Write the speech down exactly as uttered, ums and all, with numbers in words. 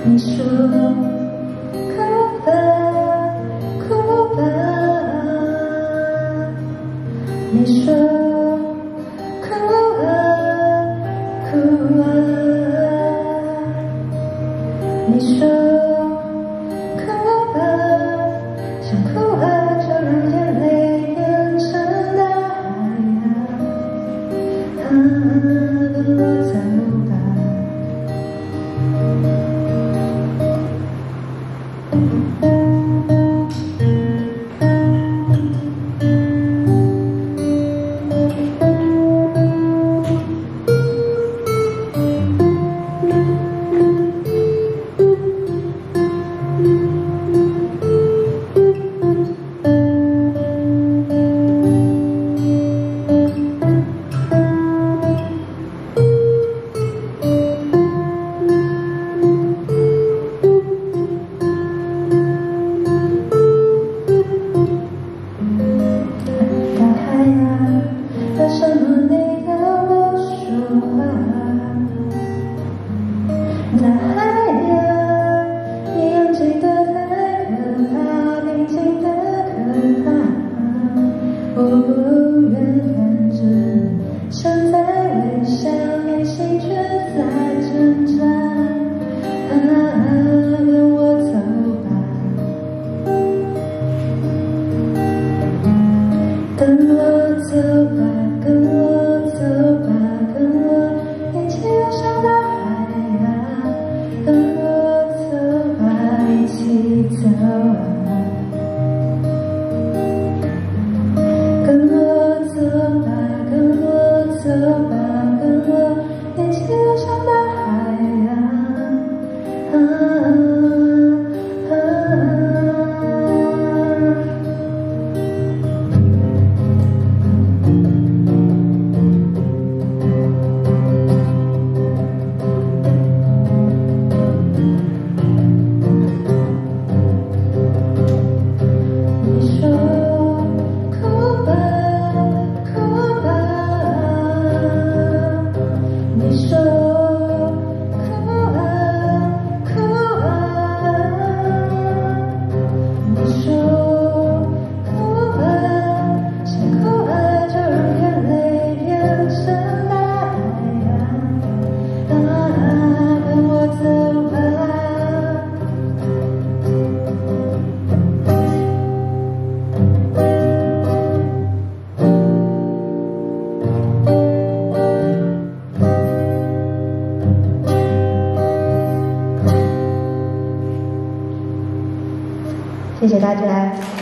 你说哭吧，哭吧，你说哭啊，哭啊，你说哭吧，想哭啊，就让眼泪变成大海啊，啊，跟我走吧。为什么你要我说话？大海呀，你安静得太可怕，平静得可怕。我不愿看着你像在微笑，内心却在挣扎。啊，跟我走吧，跟我走吧。跟我走吧，跟我一起游向大海啊！跟我走吧，一起走啊！跟我走吧，跟我走吧，跟我一起游向大海啊！啊啊谢谢大家。